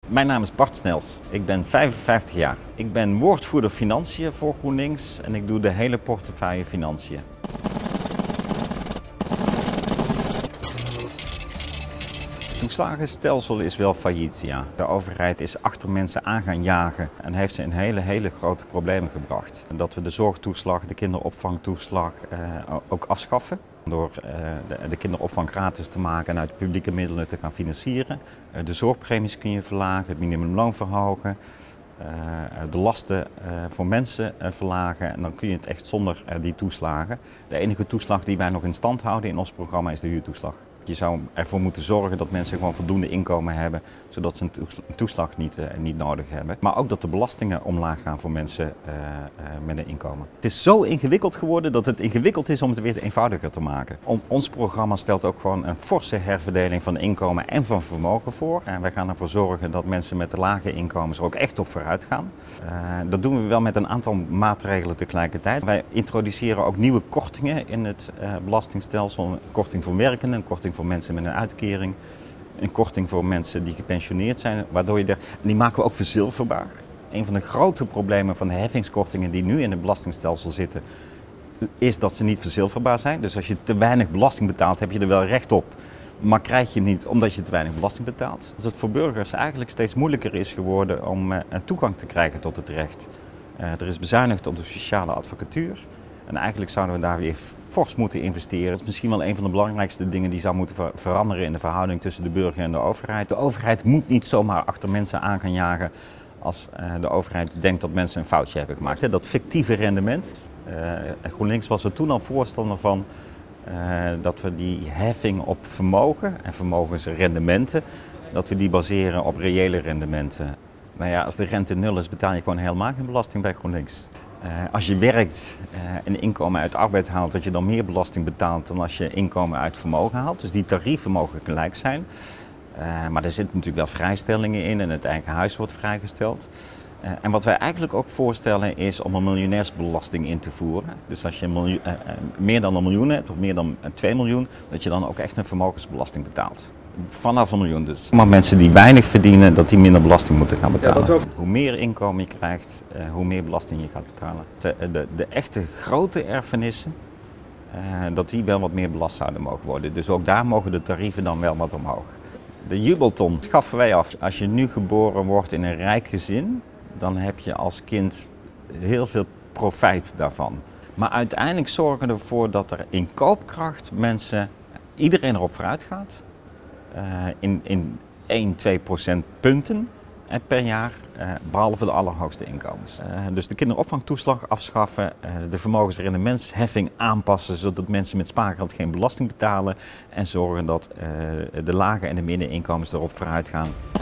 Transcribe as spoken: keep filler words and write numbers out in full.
Mijn naam is Bart Snels. Ik ben vijfenvijftig jaar. Ik ben woordvoerder financiën voor GroenLinks en ik doe de hele portefeuille financiën. Het toeslagenstelsel is wel failliet, ja. De overheid is achter mensen aan gaan jagen en heeft ze in hele, hele grote problemen gebracht. Dat we de zorgtoeslag, de kinderopvangtoeslag eh, ook afschaffen. Door uh, de, de kinderopvang gratis te maken en uit publieke middelen te gaan financieren. Uh, de zorgpremies kun je verlagen, het minimumloon verhogen. Uh, de lasten uh, voor mensen uh, verlagen en dan kun je het echt zonder uh, die toeslagen. De enige toeslag die wij nog in stand houden in ons programma is de huurtoeslag. Je zou ervoor moeten zorgen dat mensen gewoon voldoende inkomen hebben, zodat ze een toeslag niet, uh, niet nodig hebben. Maar ook dat de belastingen omlaag gaan voor mensen uh, uh, met een inkomen. Het is zo ingewikkeld geworden dat het ingewikkeld is om het weer eenvoudiger te maken. Om, ons programma stelt ook gewoon een forse herverdeling van inkomen en van vermogen voor. En wij gaan ervoor zorgen dat mensen met de lage inkomens er ook echt op vooruit gaan. Uh, dat doen we wel met een aantal maatregelen tegelijkertijd. Wij introduceren ook nieuwe kortingen in het uh, belastingstelsel. Een korting voor werkenden, een korting voor mensen met een uitkering, een korting voor mensen die gepensioneerd zijn, waardoor je er, die maken we ook verzilverbaar. Een van de grote problemen van de heffingskortingen die nu in het belastingstelsel zitten, is dat ze niet verzilverbaar zijn. Dus als je te weinig belasting betaalt, heb je er wel recht op, maar krijg je hem niet omdat je te weinig belasting betaalt. Dat het voor burgers eigenlijk steeds moeilijker is geworden om uh, toegang te krijgen tot het recht. Uh, er is bezuinigd op de sociale advocatuur. En eigenlijk zouden we daar weer fors moeten investeren. Het is misschien wel een van de belangrijkste dingen die zou moeten ver veranderen in de verhouding tussen de burger en de overheid. De overheid moet niet zomaar achter mensen aan gaan jagen als uh, de overheid denkt dat mensen een foutje hebben gemaakt. He, dat fictieve rendement. Uh, GroenLinks was er toen al voorstander van uh, dat we die heffing op vermogen en vermogensrendementen, dat we die baseren op reële rendementen. Nou ja, als de rente nul is, betaal je gewoon helemaal geen belasting bij GroenLinks. Uh, als je werkt uh, en inkomen uit arbeid haalt, dat je dan meer belasting betaalt dan als je inkomen uit vermogen haalt. Dus die tarieven mogen gelijk zijn. Uh, maar er zitten natuurlijk wel vrijstellingen in en het eigen huis wordt vrijgesteld. Uh, en wat wij eigenlijk ook voorstellen is om een miljonairsbelasting in te voeren. Dus als je een miljoen, uh, uh, meer dan een miljoen hebt of meer dan uh, twee miljoen, dat je dan ook echt een vermogensbelasting betaalt. Vanaf een miljoen dus. Maar mensen die weinig verdienen, dat die minder belasting moeten gaan betalen. Ja, ook... Hoe meer inkomen je krijgt, uh, hoe meer belasting je gaat betalen. De, de, de echte grote erfenissen, uh, dat die wel wat meer belast zouden mogen worden. Dus ook daar mogen de tarieven dan wel wat omhoog. De jubelton schaffen wij af. Als je nu geboren wordt in een rijk gezin, dan heb je als kind heel veel profijt daarvan. Maar uiteindelijk zorgen we ervoor dat er in koopkracht mensen, iedereen erop vooruit gaat. Uh, in, in één, twee procentpunten uh, per jaar, uh, behalve de allerhoogste inkomens. Uh, dus de kinderopvangtoeslag afschaffen, uh, de vermogensrendementsheffing aanpassen, zodat mensen met spaargeld geen belasting betalen en zorgen dat uh, de lage en de middeninkomens erop vooruit gaan.